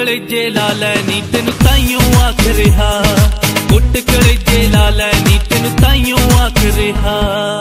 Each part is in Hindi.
कलेजे ला लैनी तेनू ताइयों आख रहा, कुट कलेजे ला लैनी तेनू ताइयों आख रहा।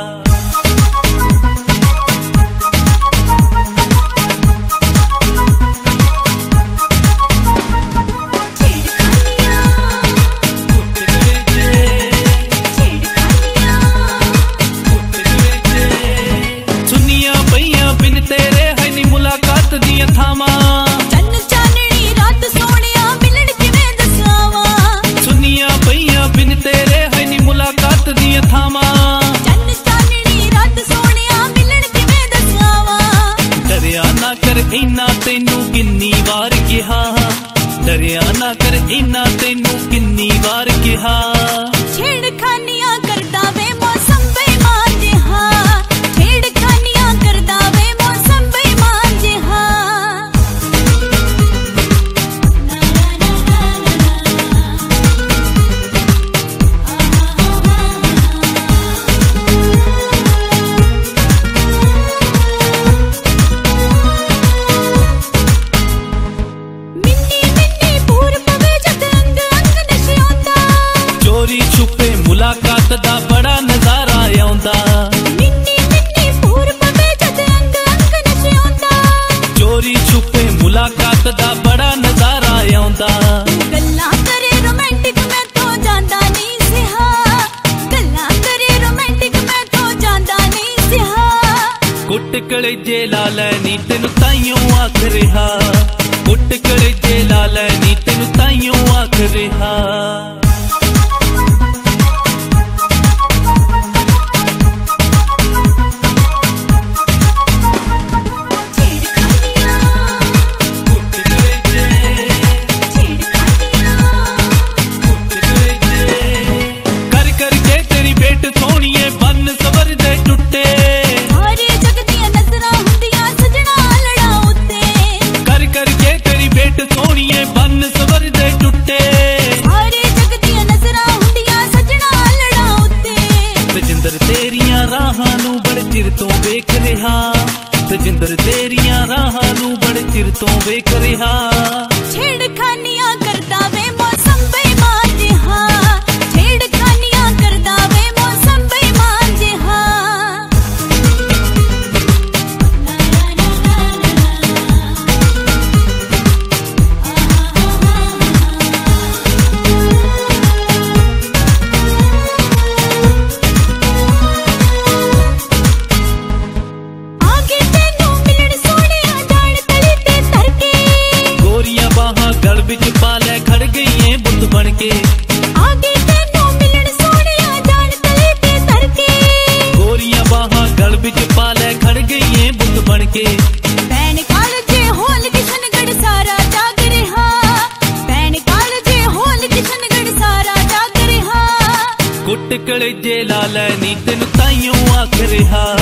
इना तेनू किन्नी वार कहा, डरिया ना कर इना तेनू किन्नी वार कहा। छेड़खानियां करदा वे मौसम बेईमान जिहा, छेड़खानियां करदा वे मौसम बेईमान जिहा। छुपे मुलाकात दा बड़ा नजारा आउंदा, मिन्नी मिन्नी पूर पवे जद अंग अंग नशे आउंदा। चोरी छुपे मुलाकात दा बड़ा नजारा आउंदा। गल्लां करे रोमांटिक मैं तो जांदा नहीं सिहा, गल्लां करे रोमांटिक मैं तो जांदा नहीं सिहा। कुट कलेजे ला लैनी तेनू ताइयों आख रहा, कुट कलेजे ला लैनी तेनू ताइयों आख रहा। तेरियां राहां नू बड़े चिर तो वेख रहा, तजिंदर तेरियां राहां नू बड़े चिर तो वेख रहा। छेड़खानियां करदा वे मौसम बेईमान जिहा, छेड़खानियां करदा वे मौसम बेईमान जिहा। बनके आगे तेनू मिलन सोहणिया जान तले ते तरके, गोरियां बाहां गल विच पा लै खड़ गईए बुत बनके। भैन कालजे होल किशनगढ़ सारा जाग रहा, भैन कालजे होल किशनगढ़ सारा जाग रहा। कुट कलेजे ला लैनी तेनू ताइयों आख रहा,